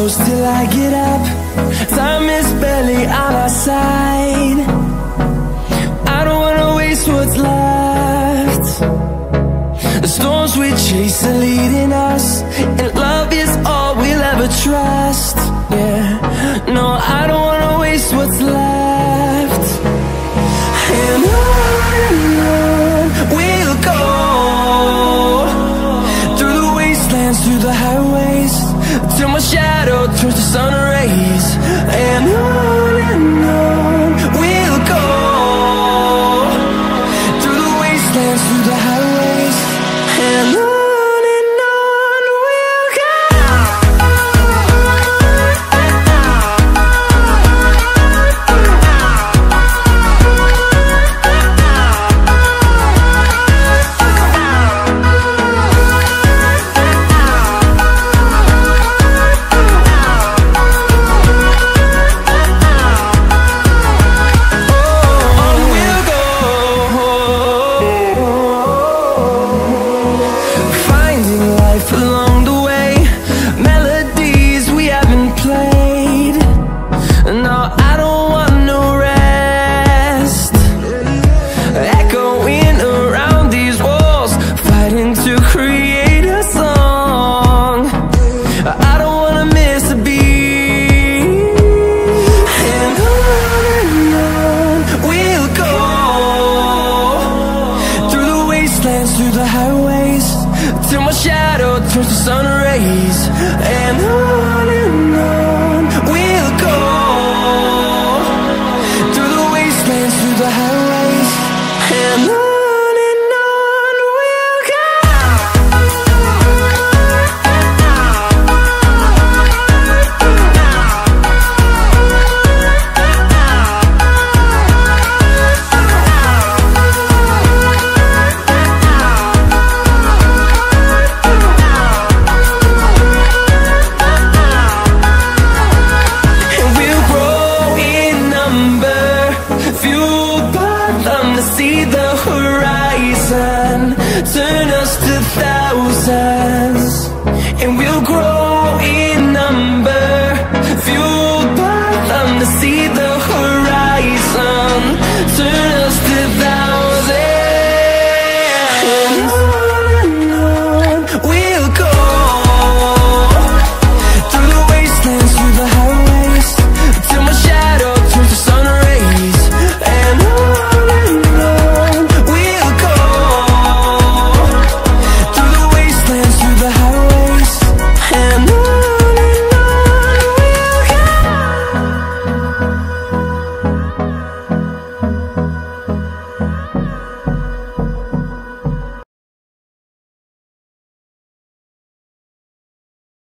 close till I get up. Time is barely on our side. I don't wanna waste what's left. The storms we chase are leading us, and love is all we'll ever trust. Yeah, no, I don't